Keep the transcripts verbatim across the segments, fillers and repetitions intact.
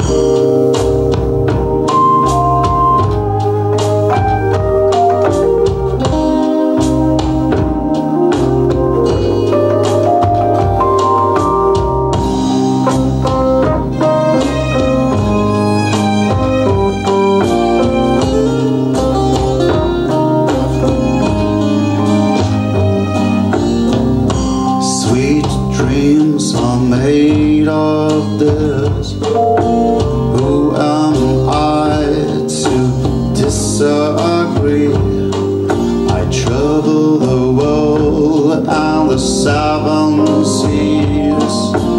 Dreams are made of this. Who am I to disagree? I travel the world and the seven seas.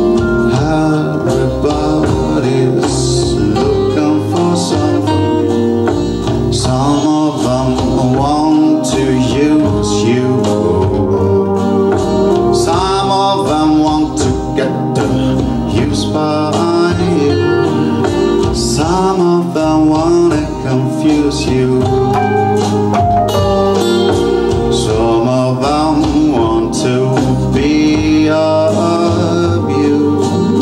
Everybody's looking for something. Some of them want to use you. By you. Some of them wanna confuse you. Some of them want to be of you.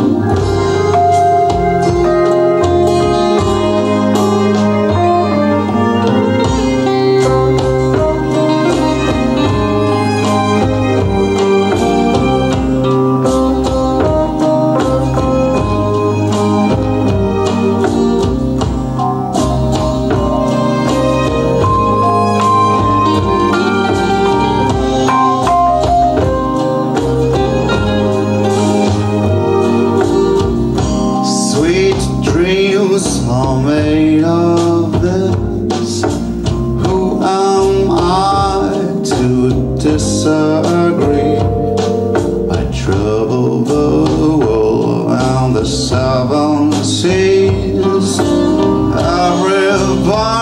Dreams are made of this. Who am I to disagree? I travel the world and the seven seas. Everybody